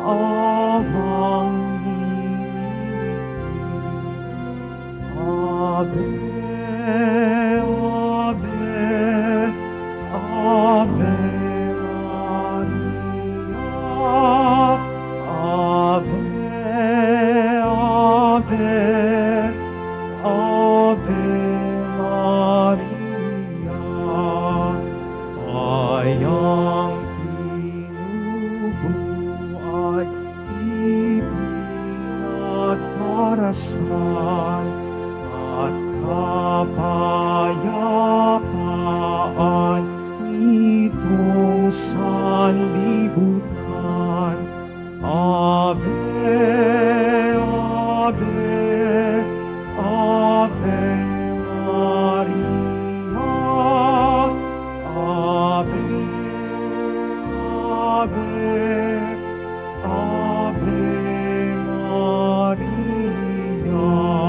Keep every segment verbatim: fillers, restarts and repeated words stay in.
awang hinihingi. Ave, Ave, Ave Maria. Ave, Ave Maria. Bayang tinubuhay, ipinagdarasal at kapayapaan nitong sanlibutan. Ave, Ave, Ave Maria. Ave, Ave, Ave Maria.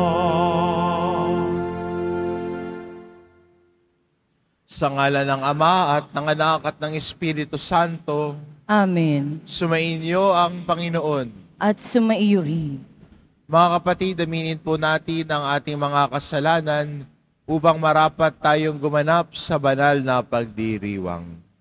Sa ngalan ng Ama at ng Anak at ng Espiritu Santo. Amen. Sumainyo ang Panginoon. At sumaiyo rin. Mga kapatid, aminin po natin ang ating mga kasalanan upang marapat tayong gumanap sa banal na pagdiriwang.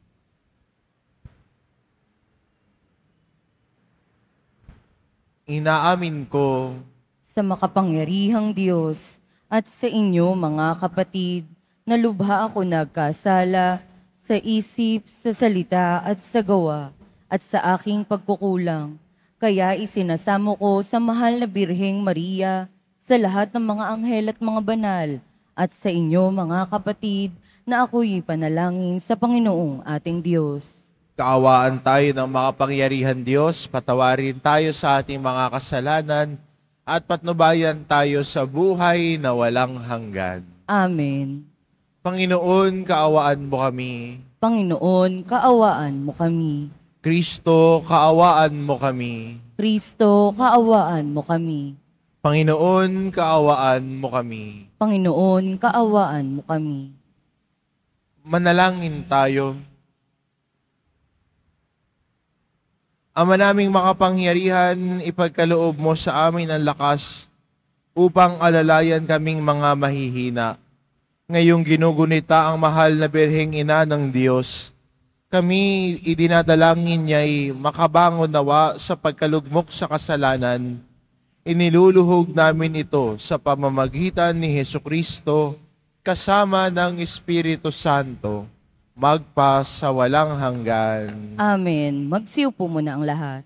Inaamin ko Sa makapangyarihang Diyos at sa inyo mga kapatid, na lubha ako nagkasala sa isip, sa salita at sa gawa at sa aking pagkukulang. Kaya isinasamo ko sa mahal na Birheng Maria, sa lahat ng mga anghel at mga banal, at sa inyo mga kapatid, na ako'y panalangin sa Panginoong ating Diyos. kaawaan tayo ng makapangyarihan Diyos, patawarin tayo sa ating mga kasalanan, at patnubayan tayo sa buhay na walang hanggan. Amen. Panginoon, kaawaan mo kami. Panginoon, kaawaan mo kami. Kristo, kaawaan mo kami. Kristo, kaawaan mo kami. Panginoon, kaawaan mo kami. Panginoon, kaawaan mo kami. Manalangin tayo. Ama naming makapangyarihan, ipagkaloob mo sa amin ang lakas upang alalayan kaming mga mahihina. Ngayong ginugunita ang mahal na Birheng Ina ng Diyos, kami idinadalangin niya'y makabangon nawa sa pagkalugmok sa kasalanan. Iniluluhog namin ito sa pamamagitan ni Hesukristo kasama ng Espiritu Santo, magpa sa walang hanggan. Amen. Magsiupo muna ang lahat.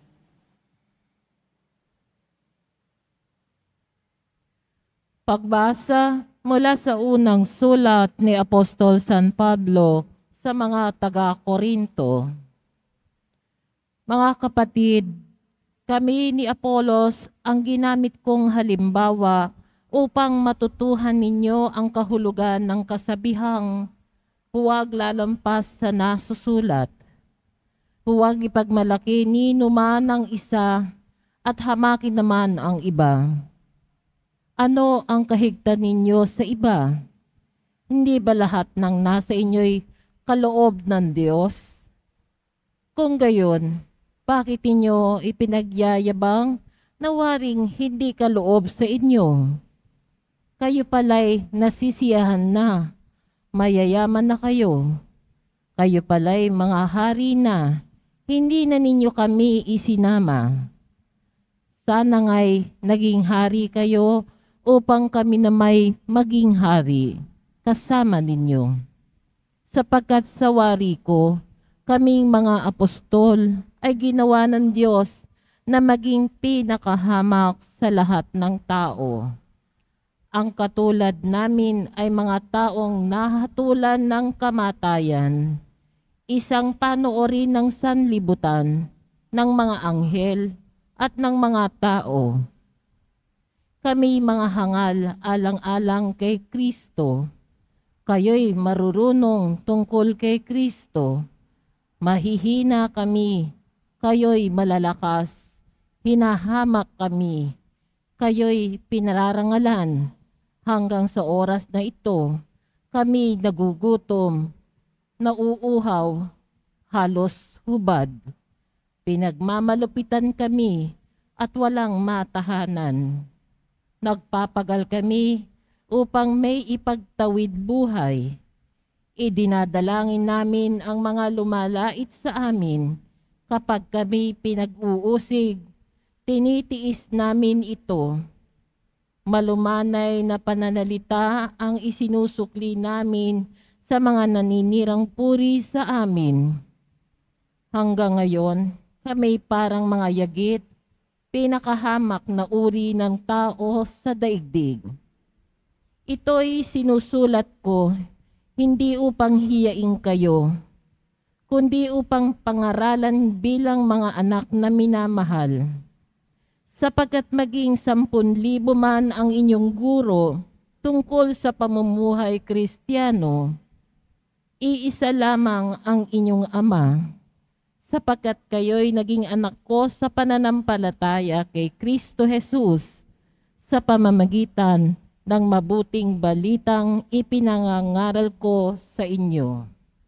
Pagbasa mula sa unang sulat ni Apostol San Pablo sa mga taga-Korinto. Mga kapatid, kami ni Apolos ang ginamit kong halimbawa upang matutuhan ninyo ang kahulugan ng kasabihang huwag lalampas sa nasusulat. Huwag ipagmalaki ni numan ang isa at hamakin naman ang iba. Ano ang kahigtan ninyo sa iba? Hindi ba lahat ng nasa inyo'y kaloob ng Diyos? Kung gayon, bakit inyo ipinagyayabang na waring hindi kaloob sa inyo? Kayo pala'y nasisiyahan na, mayayaman na kayo. Kayo pala'y mga hari na, hindi na ninyo kami isinama. Sana nga'y naging hari kayo upang kami na may maging hari kasama ninyo. Sapagkat sa wari ko, kaming mga apostol ay ginawa ng Diyos na maging pinakahamak sa lahat ng tao. Ang katulad namin ay mga taong nahatulan ng kamatayan, isang panoorin ng sanlibutan, ng mga anghel at ng mga tao. Kami mga hangal alang-alang kay Kristo. Kayo'y marurunong tungkol kay Kristo. Mahihina kami, kayo'y malalakas. Hinahamak kami, kayo'y pinararangalan. Hanggang sa oras na ito, kami nagugutom, nauuhaw, halos hubad. Pinagmamalupitan kami at walang matahanan. Nagpapagal kami upang may ipagtawid buhay. Idinadalangin namin ang mga lumalait sa amin. Kapag kami pinag-uusig, tinitiis namin ito. Malumanay na pananalita ang isinusukli namin sa mga naninirang puri sa amin. Hanggang ngayon, kami parang mga yagit, pinakahamak na uri ng tao sa daigdig. Ito'y sinusulat ko, hindi upang hiyain kayo, kundi upang pangaralan bilang mga anak na minamahal. Sapagkat maging sampun libo man ang inyong guro tungkol sa pamumuhay Kristiyano, iisa lamang ang inyong Ama, sapagkat kayo'y naging anak ko sa pananampalataya kay Kristo Jesus sa pamamagitan ng mabuting balitang ipinangangaral ko sa inyo.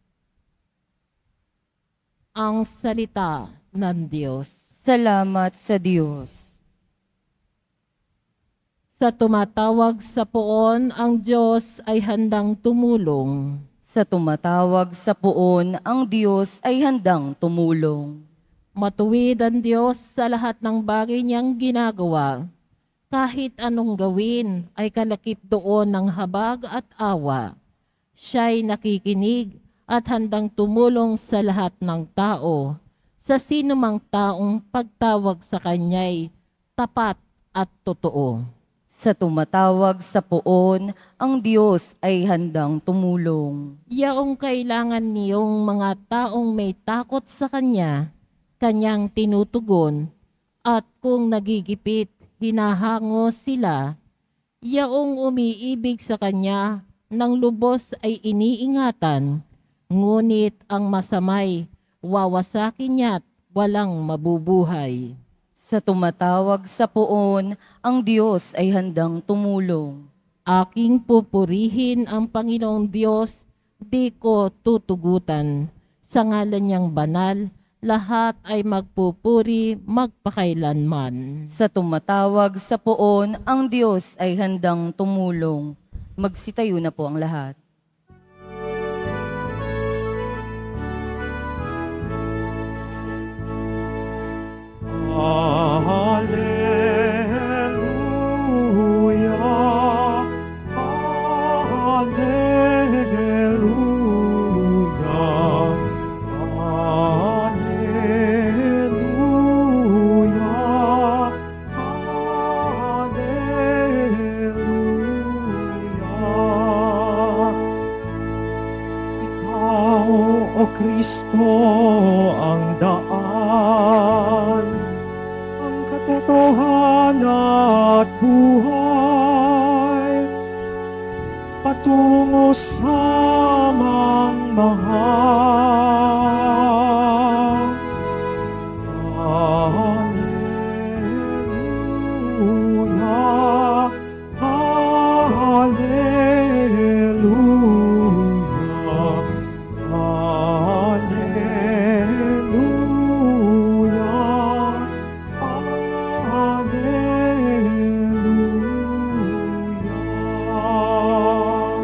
Ang salita ng Diyos. Salamat sa Diyos. Sa tumatawag sa poon, ang Diyos ay handang tumulong. Sa tumatawag sa poon, ang Diyos ay handang tumulong. Matuwid ang Diyos sa lahat ng bagay niyang ginagawa. Kahit anong gawin ay kalakip doon ng habag at awa. Siya'y nakikinig at handang tumulong sa lahat ng tao. Sa sino mang taong pagtawag sa Kanya'y tapat at totoo. Sa tumatawag sa poon, ang Diyos ay handang tumulong. Yaong kailangan niyong mga taong may takot sa Kanya, Kanyang tinutugon, at kung nagigipit, hinahango sila. Yaong umiibig sa Kanya, ng lubos ay iniingatan, ngunit ang masamay, wawasakin niya't walang mabubuhay. Sa tumatawag sa poon, ang Diyos ay handang tumulong. Aking pupurihin ang Panginoong Diyos, di ko tutugutan. Sa ngalan niyang banal, lahat ay magpupuri magpakailanman. Sa tumatawag sa poon, ang Diyos ay handang tumulong. Magsitayo na po ang lahat. Hallelujah, hallelujah, hallelujah, hallelujah. Ikaw, O Kristo, ang daan, ang katotohanan at buhay, patungo sa mangmahal. Hallelujah, hallelujah, hallelujah, hallelujah.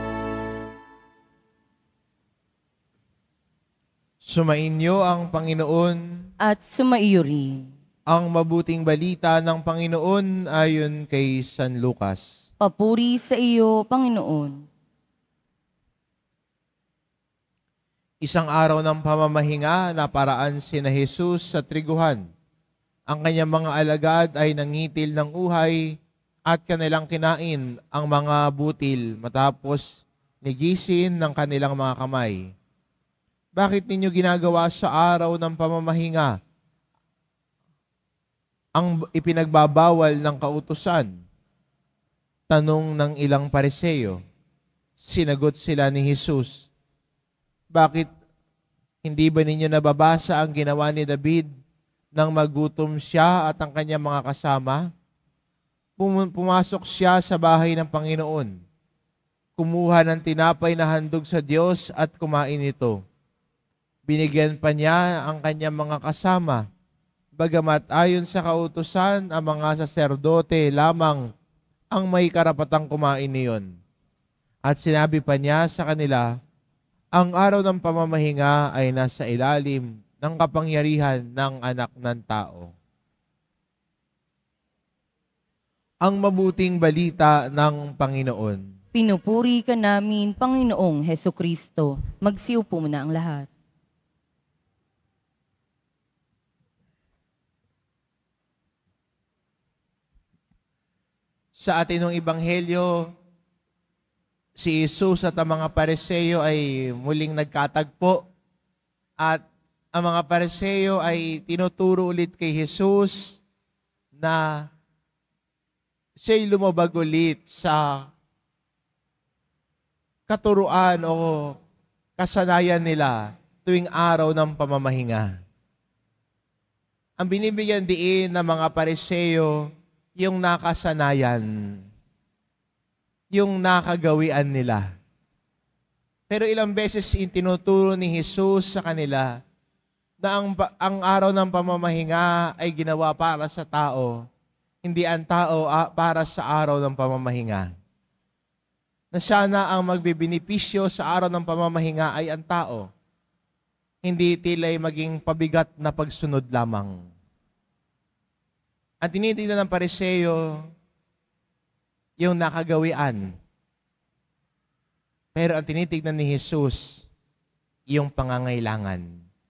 Sumainyo ang Panginoon. At sumaiyo rin. Ang mabuting balita ng Panginoon ayon kay San Lucas. Papuri sa iyo, Panginoon. Isang araw ng pamamahinga na paraan sina Jesus sa triguhan. Ang kanyang mga alagad ay nangitil ng uhay at kanilang kinain ang mga butil matapos nigisin ng kanilang mga kamay. Bakit ninyo ginagawa sa araw ng pamamahinga ang ipinagbabawal ng kautusan? Tanong ng ilang Pariseo. Sinagot sila ni Jesus, bakit hindi ba ninyo nababasa ang ginawa ni David nang magutom siya at ang kanyang mga kasama? Pum- Pumasok siya sa bahay ng Panginoon, kumuha ng tinapay na handog sa Diyos at kumain ito. Binigyan pa niya ang kanyang mga kasama. Bagamat ayon sa kautusan, ang mga saserdote lamang ang may karapatang kumain niyon. At sinabi pa niya sa kanila, ang araw ng pamamahinga ay nasa ilalim ng kapangyarihan ng anak ng tao. Ang mabuting balita ng Panginoon. Pinupuri ka namin, Panginoong Hesukristo. Magsiupo muna ang lahat. Sa atinong ebanghelyo, si Jesus at ang mga Pariseo ay muling nagkatagpo at ang mga Pariseo ay tinuturo ulit kay Jesus na siya'y lumabag ulit sa katuruan o kasanayan nila tuwing araw ng pamamahinga. Ang binibigyan diin ng mga Pariseo yung nakasanayan, yung nakagawian nila. Pero ilang beses tinuturo ni Jesus sa kanila na ang, ang araw ng pamamahinga ay ginawa para sa tao, hindi ang tao ah, para sa araw ng pamamahinga. Na sana ang magbibinipisyo sa araw ng pamamahinga ay ang tao, hindi tila'y maging pabigat na pagsunod lamang. Ang tinitingnan ng Pariseo, yung nakagawian. Pero ang tinitingnan ni Jesus, yung pangangailangan.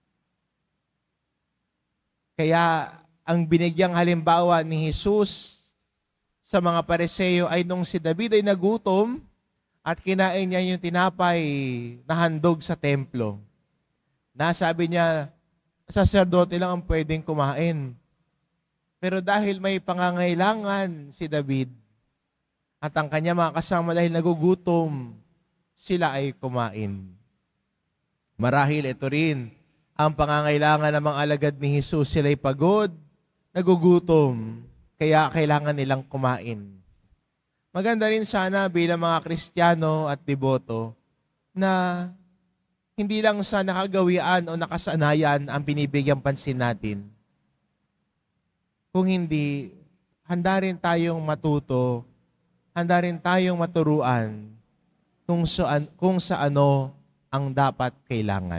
Kaya ang binigyang halimbawa ni Jesus sa mga Pariseo ay nung si David ay nagutom at kinain niya yung tinapay na handog sa templo. Nasabi niya, saserdote lang ang pwedeng kumain. Pero dahil may pangangailangan si David at ang kanya mga kasama dahil nagugutom, sila ay kumain. Marahil ito rin ang pangangailangan ng mga alagad ni Jesus. Sila ay pagod, nagugutom, kaya kailangan nilang kumain. Maganda rin sana bilang mga Kristiyano at deboto na hindi lang sa nakagawian o nakasanayan ang binibigyang pansin natin. Kung hindi, handa rin tayong matuto, handa rin tayong maturuan kung sa, kung sa ano ang dapat kailangan.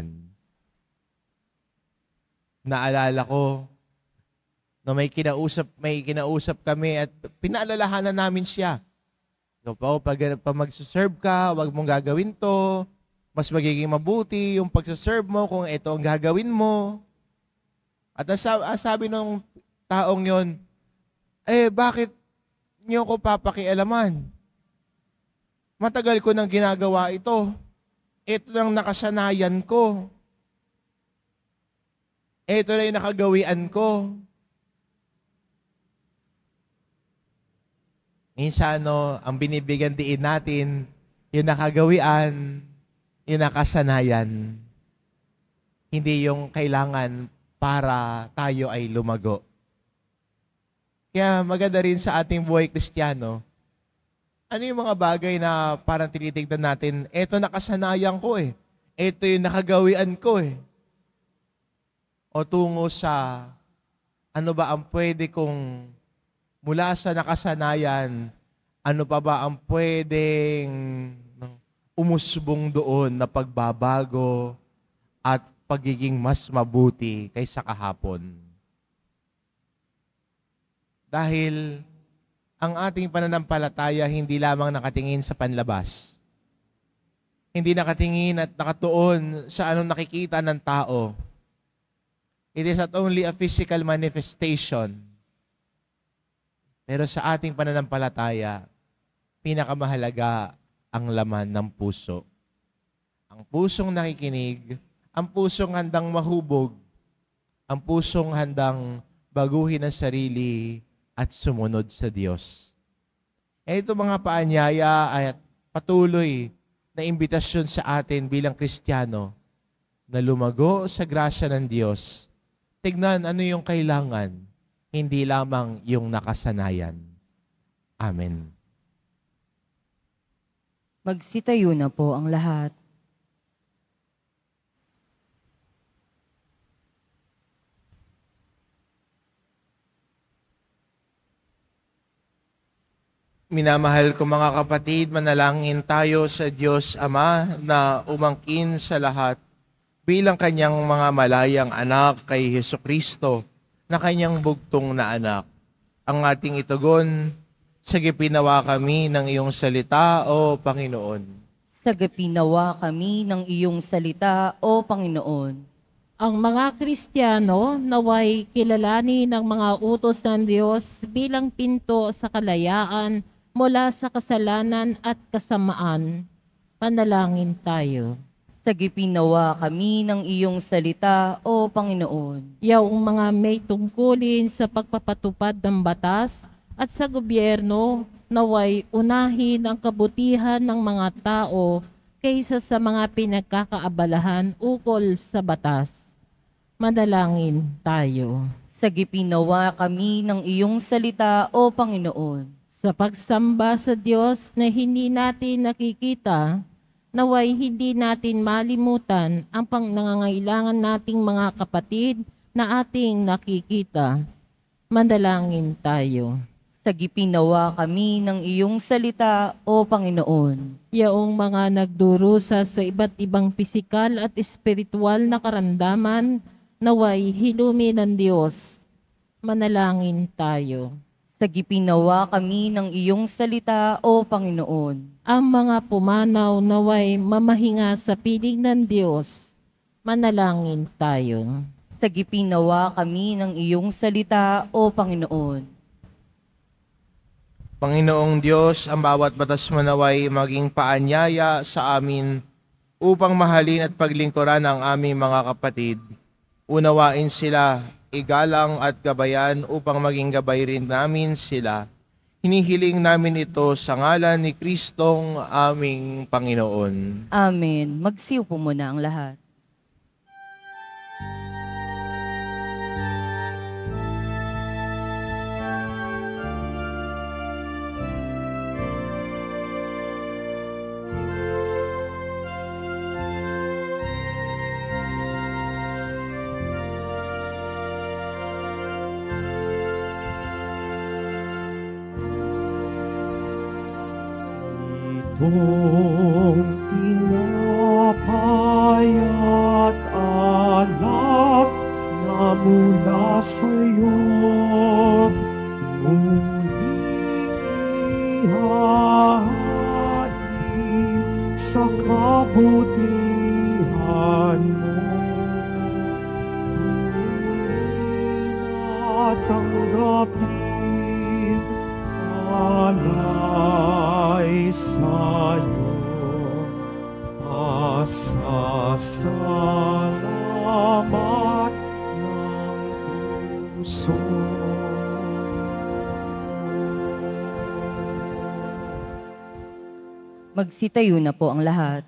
Naalala ko, na may kinausap, may kinausap kami at pinaalalahanan namin siya. So, pa, pag, pag magsaserve ka, wag mong gagawin to, mas magiging mabuti yung pagsaserve mo kung ito ang gagawin mo. At ang sabi nung taong yon, eh bakit niyo ko papakialaman? Matagal ko nang ginagawa ito. Ito lang nakasanayan ko. Ito lang yung nakagawian ko. Minsan, no, ang binibigyan diin natin, yung nakagawian, yung nakasanayan. Hindi yung kailangan para tayo ay lumago. Kaya maganda rin sa ating buhay Kristiyano, ano yung mga bagay na parang tinitignan natin, eto nakasanayan ko eh. Ito yung nakagawian ko eh. O tungo sa ano ba ang pwede kong mula sa nakasanayan, ano pa ba ang pwedeng umusbong doon na pagbabago at pagiging mas mabuti kaysa kahapon. Dahil ang ating pananampalataya hindi lamang nakatingin sa panlabas. Hindi nakatingin at nakatuon sa anong nakikita ng tao. It is not only a physical manifestation. Pero sa ating pananampalataya, pinakamahalaga ang laman ng puso. Ang pusong nakikinig, ang pusong handang mahubog, ang pusong handang baguhin ang sarili at sumunod sa Diyos. E ito mga paanyaya at patuloy na imbitasyon sa atin bilang Kristiyano na lumago sa grasya ng Diyos. Tignan ano yung kailangan, hindi lamang yung nakasanayan. Amen. Magsitayo na po ang lahat. Minamahal ko mga kapatid, manalangin tayo sa Diyos Ama na umangkin sa lahat bilang kanyang mga malayang anak kay Hesukristo na kanyang bugtong na anak. Ang ating itugon, sagipinawa kami ng iyong salita, O Panginoon. Sagipinawa kami ng iyong salita, O Panginoon. Ang mga Kristiyano naway kilalanin ng mga utos ng Diyos bilang pinto sa kalayaan mula sa kasalanan at kasamaan. Panalangin tayo. Sagipinawa kami ng iyong salita, O Panginoon. Yaong mga may tungkulin sa pagpapatupad ng batas at sa gobyerno, naway unahin ang kabutihan ng mga tao kaysa sa mga pinagkakaabalahan ukol sa batas. Manalangin tayo. Sagipinawa kami ng iyong salita, O Panginoon. Sa pagsamba sa Diyos na hindi natin nakikita, naway hindi natin malimutan ang pangangailangan nating mga kapatid na ating nakikita. Manalangin tayo. Sagipinawa kami ng iyong salita, O Panginoon. Yaong mga nagdurusa sa iba't ibang pisikal at espiritual na karamdaman, naway hilumi ng Diyos. Manalangin tayo. Sagipinawa kami ng iyong salita, O Panginoon. Ang mga pumanaw naway mamahinga sa piling ng Diyos. Manalangin tayo. Sagipinawa kami ng iyong salita, O Panginoon. Panginoong Diyos, ang bawat batas mo naway maging paanyaya sa amin upang mahalin at paglingkuran ang aming mga kapatid. Unawain sila, igalang at gabayan upang maging gabay rin namin sila. Hinihiling namin ito sa ngalan ni Kristong aming Panginoon. Amen. Magsiupo po muna ang lahat. Itong tinapay at alak na mula sa'yo, muling ihain sa kabutihan mo. Tunay na tanggapin alay sa'yo, pasasalamat ng puso. Magsitayo na po ang lahat.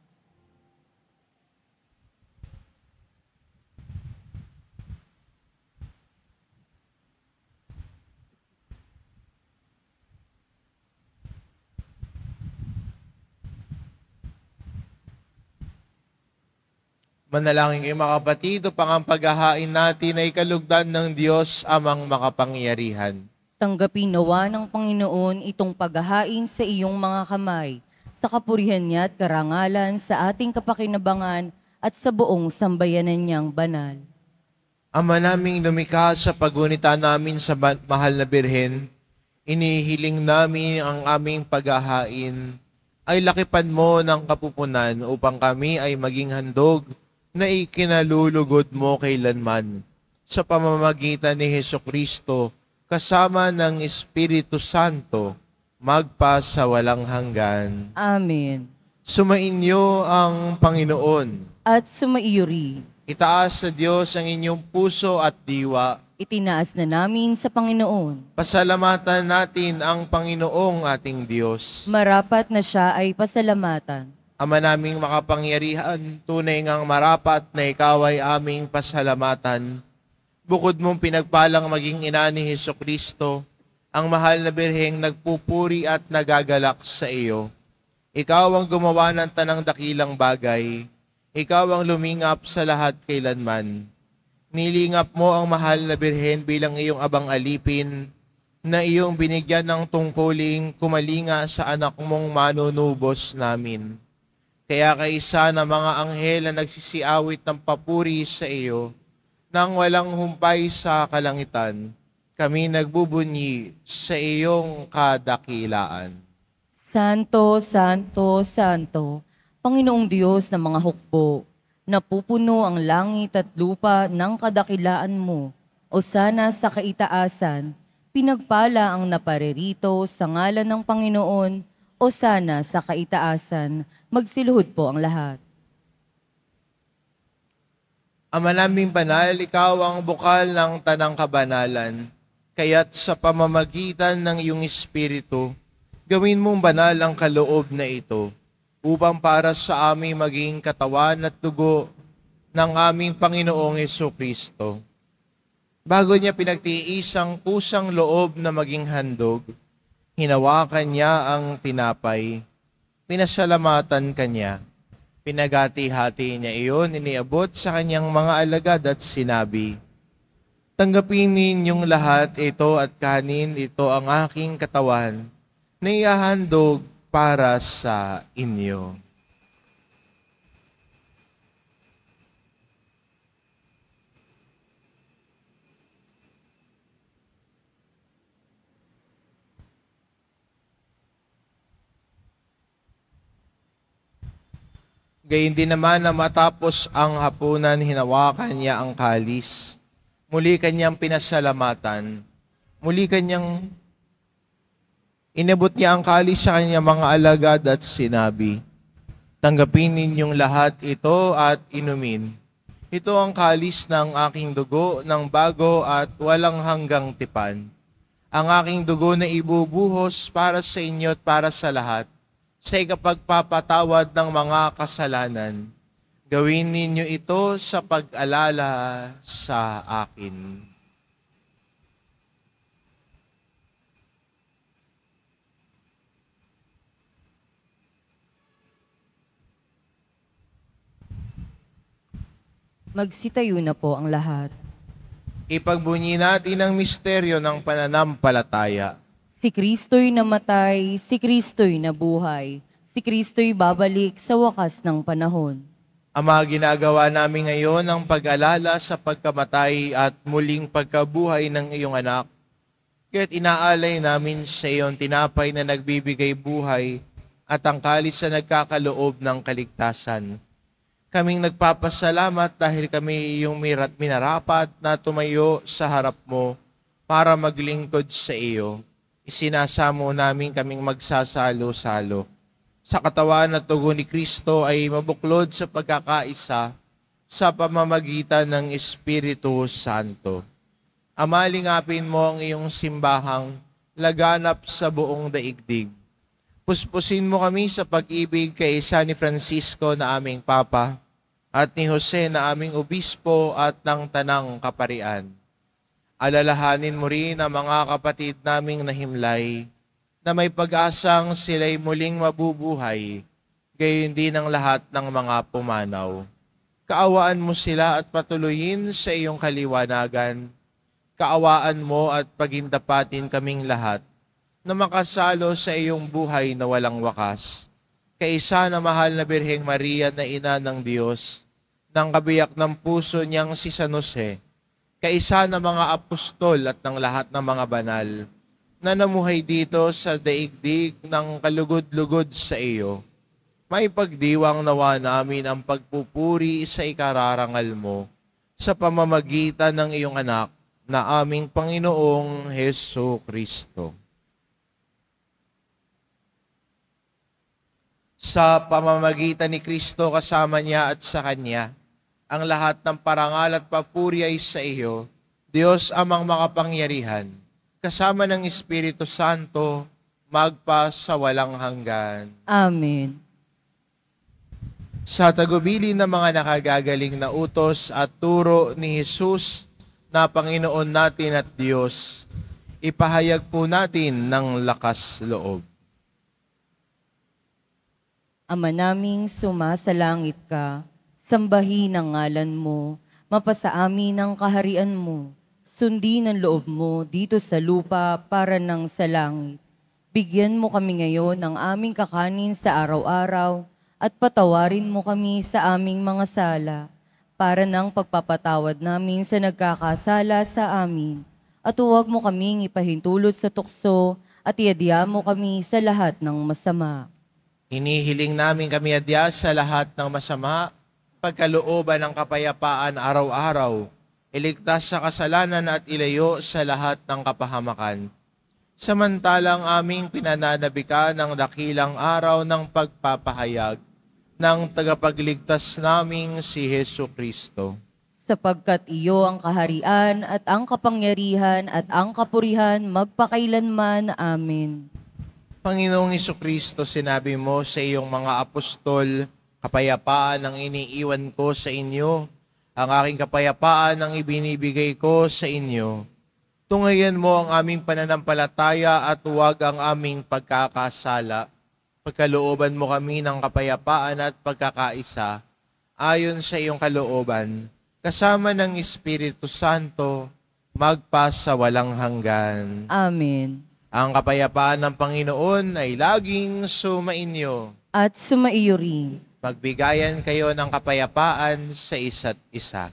Manalangin kayo mga kapatid, upang ang paghahain natin ay kalugdan ng Diyos amang makapangyarihan. Tanggapin nawa ng Panginoon itong paghahain sa iyong mga kamay, sa kapurihan niya at karangalan sa ating kapakinabangan at sa buong sambayanan niyang banal. Ama naming lumikha, sa pagunita namin sa ba- mahal na Birhen, inihiling namin ang aming paghahain ay lakipan mo ng kapupunan upang kami ay maging handog na ikinalulugod mo kailanman sa pamamagitan ni Hesukristo kasama ng Espiritu Santo magpa sa walang hanggan. Amen. Sumainyo ang Panginoon. At sumaiyuri, Itaas sa Diyos ang inyong puso at diwa. itinaas na namin sa Panginoon. Pasalamatan natin ang Panginoong ating Diyos. Marapat na siya ay pasalamatan. Ama naming makapangyarihan, tunay ngang marapat na ikaw ay aming pasalamatan. Bukod mong pinagpalang maging ina ni Hesukristo, ang mahal na Birheng nagpupuri at nagagalak sa iyo. Ikaw ang gumawa ng tanang dakilang bagay. Ikaw ang lumingap sa lahat kailanman. Nilingap mo ang mahal na Birhen bilang iyong abang alipin na iyong binigyan ng tungkuling kumalinga sa anak mong manunubos namin. Kaya kaisa na mga anghel na nagsisiawit ng papuri sa iyo, nang walang humpay sa kalangitan, kami nagbubunyi sa iyong kadakilaan. Santo, Santo, Santo, Panginoong Diyos ng mga hukbo, napupuno ang langit at lupa ng kadakilaan mo, o sana sa kaitaasan, pinagpala ang naparirito sa ngalan ng Panginoon, o sana sa kaitaasan, magsiluhod po ang lahat. Ama naming banal, ikaw ang bukal ng tanang kabanalan, kaya't sa pamamagitan ng iyong Espiritu, gawin mong banal ang kaloob na ito, upang para sa aming maging katawan at dugo ng aming Panginoong Jesucristo. Bago niya pinagtiis ang kusang loob na maging handog, hinawakan niya ang tinapay, pinasalamatan kanya, pinagati-hati niya iyon, iniabot sa kanyang mga alagad at sinabi, tanggapin ninyong lahat ito at kanin, ito ang aking katawan na ihahandog para sa inyo. Gayun din naman na matapos ang hapunan, hinawakan niya ang kalis. Muli kanyang pinasalamatan. Muli kanyang inabot niya ang kalis sa kanyang mga alagad at sinabi, tanggapin ninyong lahat ito at inumin. Ito ang kalis ng aking dugo ng bago at walang hanggang tipan. Ang aking dugo na ibubuhos para sa inyo at para sa lahat, sa ikapagpapatawad ng mga kasalanan. Gawin ninyo ito sa pag-alala sa akin. Magsitayo na po ang lahat. Ipagbunyi natin ang misteryo ng pananampalataya. Si Kristo'y namatay, si Kristo'y nabuhay, si Kristo'y babalik sa wakas ng panahon. Ama, ginagawa namin ngayon ang pag-alala sa pagkamatay at muling pagkabuhay ng iyong anak. Kaya't inaalay namin sa iyong tinapay na nagbibigay buhay at ang kalis na nagkakaloob ng kaligtasan. Kaming nagpapasalamat dahil kami iyong mirat minarapat na tumayo sa harap mo para maglingkod sa iyo. Isinasamo namin kaming magsasalo-salo sa katawan at dugo ni Kristo ay mabuklod sa pagkakaisa sa pamamagitan ng Espiritu Santo. Ama, lingapin mo ang iyong simbahang laganap sa buong daigdig. Puspusin mo kami sa pag-ibig kay San ni Francisco na aming Papa at ni Jose na aming Obispo at ng Tanang Kaparian. Alalahanin mo rin ang mga kapatid naming nahimlay na may pag-asang sila'y muling mabubuhay, gayon din ang lahat ng mga pumanaw. Kaawaan mo sila at patuloyin sa iyong kaliwanagan. Kaawaan mo at pagindapatin kaming lahat na makasalo sa iyong buhay na walang wakas. Kaisa na mahal na Birheng Maria na ina ng Diyos, ng kabiyak ng puso niyang si San Jose, kaisa ng mga apostol at ng lahat ng mga banal na namuhay dito sa daigdig ng kalugod-lugod sa iyo. May pagdiwang nawa namin ang pagpupuri sa ikararangal mo sa pamamagitan ng iyong anak na aming Panginoong Hesu Kristo. Sa pamamagitan ni Kristo kasama niya at sa Kanya, ang lahat ng parangal at papuri ay sa iyo, Diyos amang makapangyarihan, kasama ng Espiritu Santo, magpa sa walang hanggan. Amen. Sa tagubilin ng mga nakagagaling na utos at turo ni Jesus na Panginoon natin at Diyos, ipahayag po natin ng lakas loob. Ama naming sumasalangit ka, sambahin ang ngalan mo, mapasa amin ang kaharian mo. Sundin ang loob mo dito sa lupa para nang sa langit. Bigyan mo kami ngayon ng aming kakanin sa araw-araw at patawarin mo kami sa aming mga sala para nang pagpapatawad namin sa nagkakasala sa amin. At huwag mo kaming ipahintulot sa tukso at iadya mo kami sa lahat ng masama. Hinihiling namin kami adya sa lahat ng masama, pagkalooban ng kapayapaan araw-araw, iligtas sa kasalanan at ilayo sa lahat ng kapahamakan. Samantalang aming pinananabikan ng dakilang araw ng pagpapahayag ng tagapagligtas naming si Hesu Kristo. Sapagkat iyo ang kaharian at ang kapangyarihan at ang kapurihan magpakailanman. Amen. Panginoong Kristo, sinabi mo sa iyong mga apostol, kapayapaan ang iniiwan ko sa inyo, ang aking kapayapaan ang ibinibigay ko sa inyo. Tungayan mo ang aming pananampalataya at huwag ang aming pagkakasala. Pagkalooban mo kami ng kapayapaan at pagkakaisa, ayon sa iyong kalooban, kasama ng Espiritu Santo, magpasa walang hanggan. Amen. Ang kapayapaan ng Panginoon ay laging sumainyo. At sumaiyo rin. Magbigayan kayo ng kapayapaan sa isa't isa.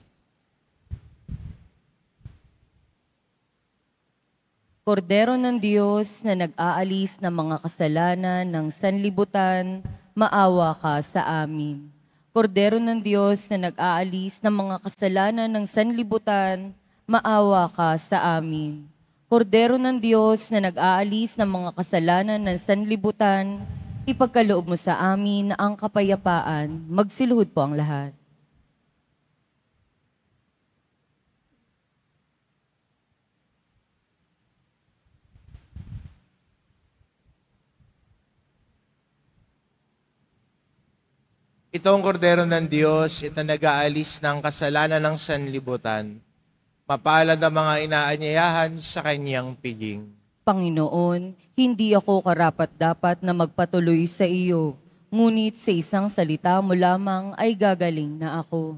Kordero ng Diyos na nag-aalis ng mga kasalanan ng sanlibutan, maawa ka sa amin. Kordero ng Diyos na nag-aalis ng mga kasalanan ng sanlibutan, maawa ka sa amin. Kordero ng Diyos na nag-aalis ng mga kasalanan ng sanlibutan, ipagkaloob mo sa amin ang kapayapaan. Magsiluhod po ang lahat. Ito ang kordero ng Diyos, ito nag-aalis ng kasalanan ng sanlibutan. Mapalad ang mga inaanyayahan sa kanyang piging. Panginoon, hindi ako karapat-dapat na magpatuloy sa iyo, ngunit sa isang salita mo lamang ay gagaling na ako.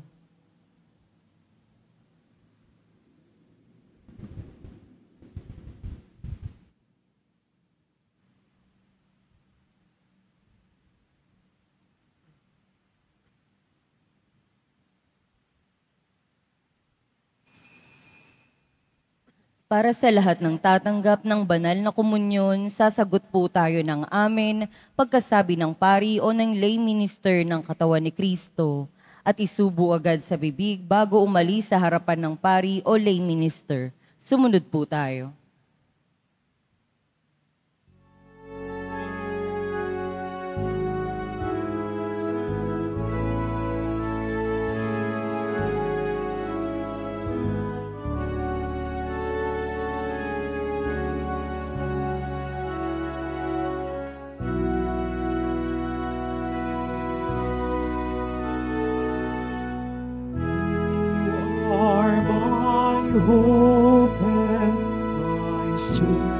Para sa lahat ng tatanggap ng banal na komunyon, sasagot po tayo ng amen pagkasabi ng pari o ng lay minister ng katawan ni Kristo at isubo agad sa bibig bago umalis sa harapan ng pari o lay minister. Sumunod po tayo. Are my hope and my strength.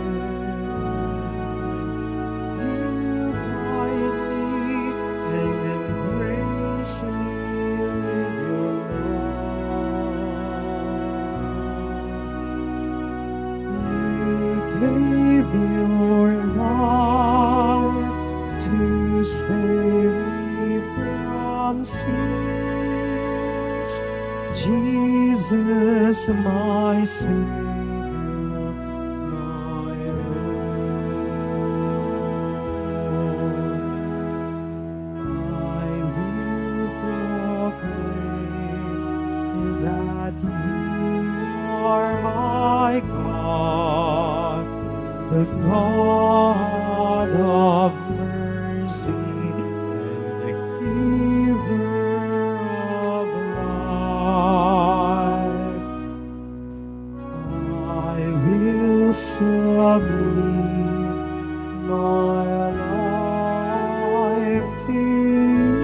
You guide me and embrace me with your love. You gave your life to save me from sin. Jesus, my Savior, my Lord. I will proclaim that you are my God, the God of mercy and the giver of life. I will submit my life to you,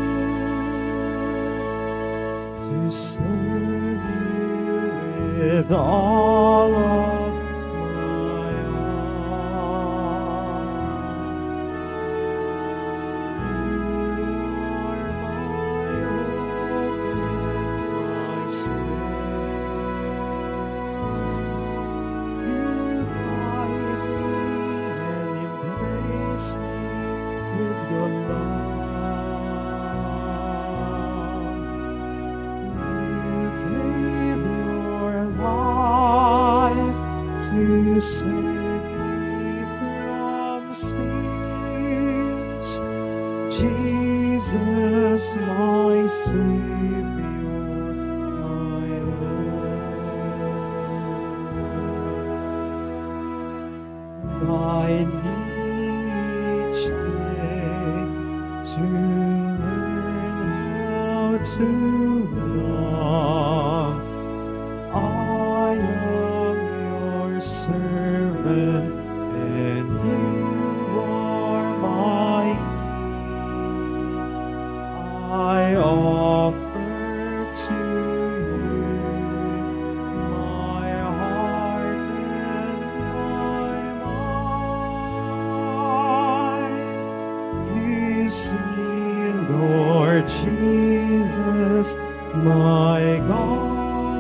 to serve you with all of my heart. You are my hope and my strength. save me from sins. Jesus, my Savior, my Lord. Guide me each day to learn how to love. I am your servant, and you are my King. I offer to you my heart and my mind. Use me, Lord Jesus, my God.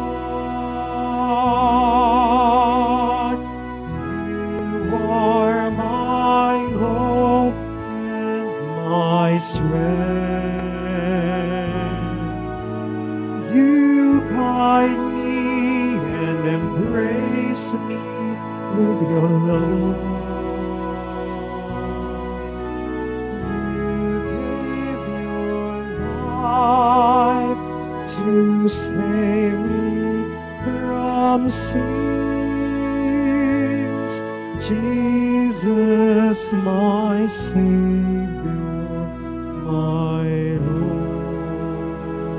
You are my hope and my strength. You guide me and embrace me with your love. You gave your life to save me from sins. Jesus, my Savior, my Lord.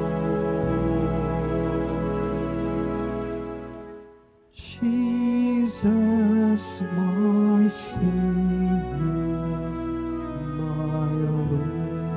Jesus, my Savior, my Lord.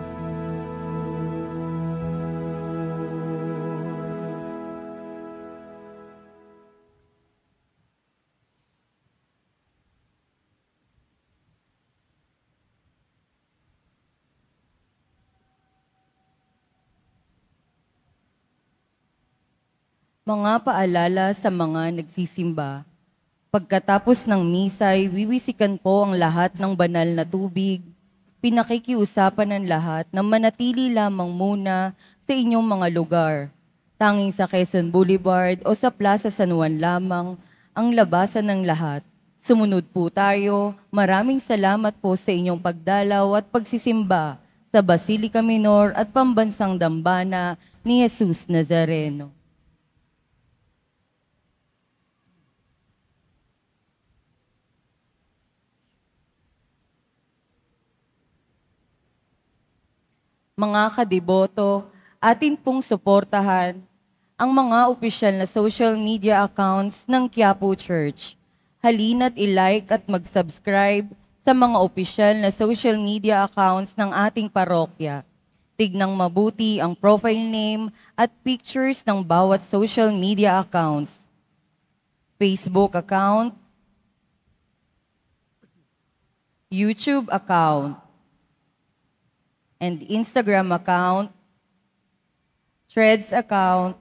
Mga paalala sa mga nagsisimba. Pagkatapos ng misay, wiwisikan po ang lahat ng banal na tubig. Pinakikiusapan ng lahat na manatili lamang muna sa inyong mga lugar. Tanging sa Quezon Boulevard o sa Plaza San Juan lamang ang labasan ng lahat. Sumunod po tayo. Maraming salamat po sa inyong pagdalaw at pagsisimba sa Basilica Minor at Pambansang Dambana ni Jesus Nazareno. Mga kadiboto, atin pong suportahan ang mga opisyal na social media accounts ng Quiapo Church. Halina't i-like at mag-subscribe sa mga opisyal na social media accounts ng ating parokya. Tignang mabuti ang profile name at pictures ng bawat social media accounts. Facebook account, YouTube account, and Instagram account, Threads account,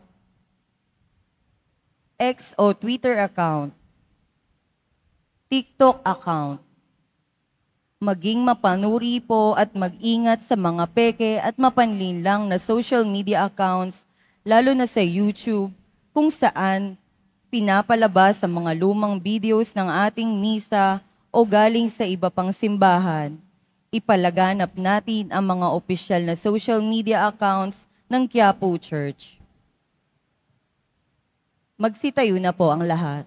X o Twitter account, TikTok account. Maging mapanuri po at mag-ingat sa mga peke at mapanlinlang na social media accounts, lalo na sa YouTube, kung saan pinapalabas ang mga lumang videos ng ating misa o galing sa iba pang simbahan. Ipalaganap natin ang mga opisyal na social media accounts ng Quiapo Church. Magsitayo na po ang lahat.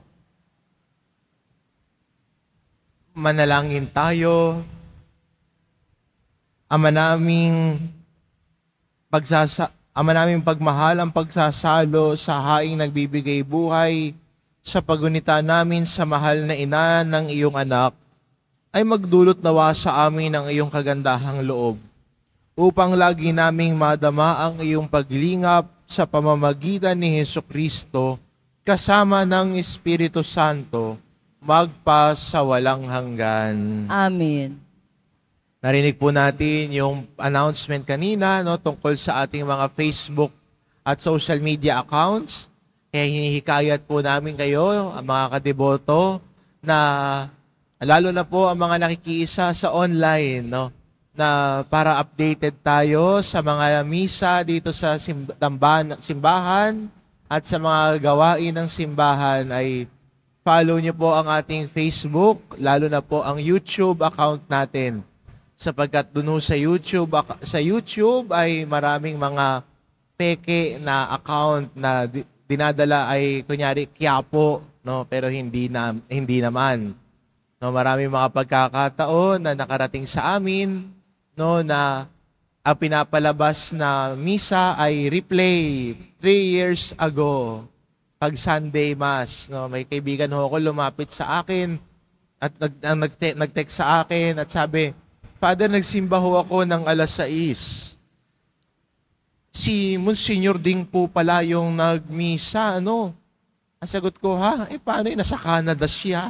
Manalangin tayo. Ama naming pagsasa Ama naming pagmahal ang pagsasalo sa haing nagbibigay buhay sa pagunita namin sa mahal na ina ng iyong anak ay magdulot nawa sa amin ang iyong kagandahang loob upang lagi naming madama ang iyong paglingap sa pamamagitan ni Hesukristo kasama ng Espiritu Santo magpa sa walang hanggan. Amen. Narinig po natin yung announcement kanina no, tungkol sa ating mga Facebook at social media accounts. Kaya hinihikayat po namin kayo, ang mga kadeboto, na lalo na po ang mga nakikiisa sa online, no, na para updated tayo sa mga misa dito sa simbahan at sa mga gawain ng simbahan ay follow niyo po ang ating Facebook, lalo na po ang YouTube account natin. Sapagkat dun sa YouTube, sa YouTube ay maraming mga peke na account na dinadala ay kunyari Quiapo, no, pero hindi na hindi naman. No, maraming mga pagkakataon na nakarating sa amin, no, na ang pinapalabas na misa ay replay three years ago. Pag Sunday Mass, no, may kaibigan ho ako lumapit sa akin at nag, nag, nag-text sa akin at sabi, Father, nagsimba ho ako ng alas sais. Si Monsignor Ding po pala yung nagmisa, ano? Ang sagot ko, ha? Eh, paano yun? Nasa Canada siya.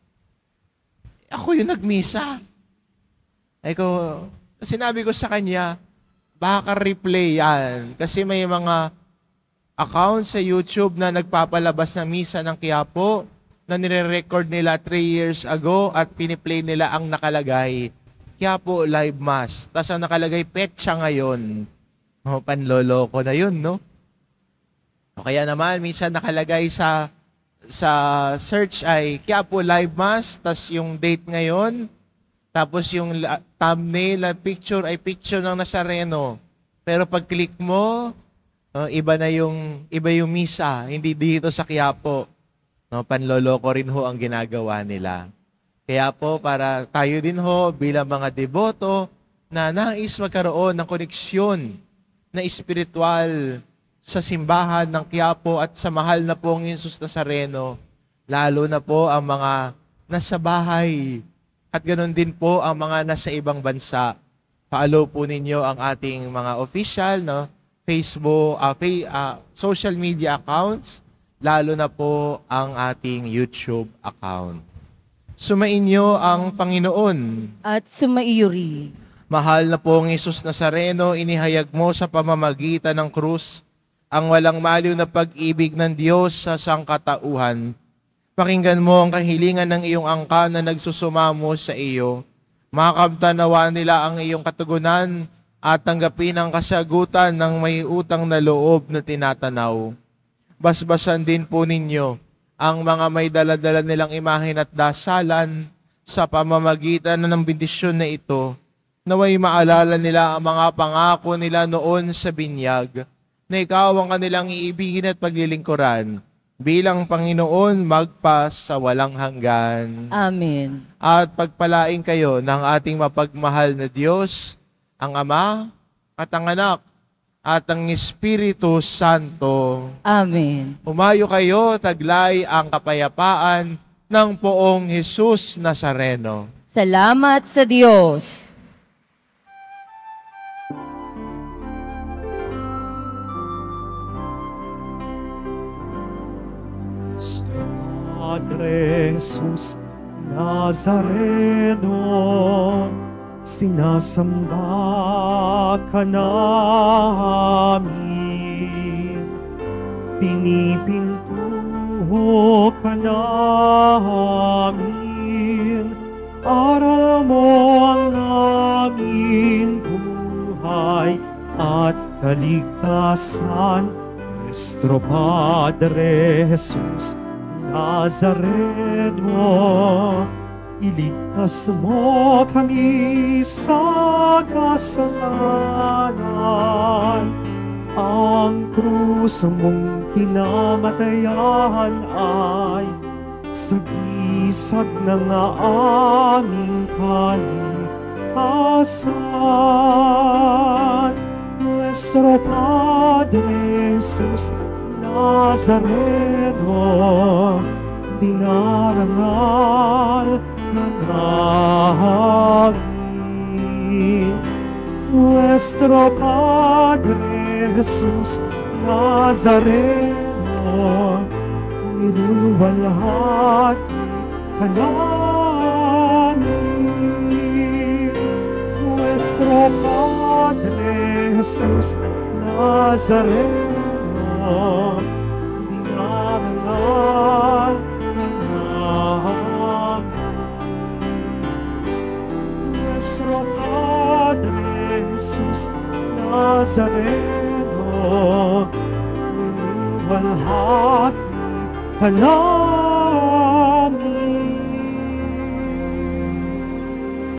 Ako yung nagmisa. Ay ko, sinabi ko sa kanya, baka replay yan. Kasi may mga account sa YouTube na nagpapalabas ng misa ng Quiapo na nire-record nila three years ago at piniplay nila ang nakalagay, Quiapo Live Mass. Tapos ang nakalagay, petsa ngayon. Oh, panloloko na yun, no? O kaya naman, minsan nakalagay sa sa search ay Quiapo Live Mass, tapos yung date ngayon, tapos yung thumbnail na picture ay picture ng Nazareno. Pero pag click mo, no, iba na yung iba yung misa, hindi dito sa Quiapo. No, panloloko rin ho ang ginagawa nila. Kaya po para tayo din ho bilang mga deboto na nais magkaroon ng koneksyon na espiritual sa simbahan ng Quiapo at sa mahal na pong Jesus Nazareno, lalo na po ang mga nasa bahay at ganoon din po ang mga nasa ibang bansa. Follow po ninyo ang ating mga official, no, Facebook, uh, fa- uh, social media accounts, lalo na po ang ating YouTube account. Sumainyo ang Panginoon. At sumaiyo rin. Mahal na pong Jesus Nazareno, inihayag mo sa pamamagitan ng krus ang walang maliw na pag-ibig ng Diyos sa sangkatauhan. Pakinggan mo ang kahilingan ng iyong angka na nagsusumamo sa iyo. Makamtanawa nila ang iyong katugunan at tanggapin ang kasagutan ng may utang na loob na tinatanaw. Basbasan din po ninyo ang mga may daladala nilang imahen at dasalan sa pamamagitan ng bendisyon na ito, naway maalala nila ang mga pangako nila noon sa binyag, na ikaw ang kanilang iibigin at paglilingkuran bilang Panginoon magpa sa walang hanggan. Amen. At pagpalain kayo ng ating mapagmahal na Diyos, ang Ama at ang Anak at ang Espiritu Santo. Amen. Humayo kayo, taglay ang kapayapaan ng poong Jesus Nazareno. Salamat sa Diyos. Padre Jesus Nazareno, sinasamba ka namin, pinipintuho ka namin, aral mo ang naming buhay at kaligtasan, Nuestro Padre Jesus Nazareno, iligtas mo kami sa kasalanan. Ang krus mong kinamatayan ay sagisag ng aming kalikasan. Nuestro Padre Jesus Nazareno, dinarangal ka namin. Nuestro Padre Jesus Nazareno, niluluwalhati ka namin. Nuestro Padre Jesus Nazareno, dinarangal ka namin. Nuestro Padre Jesus Nazareno, niluluwalhati ka namin.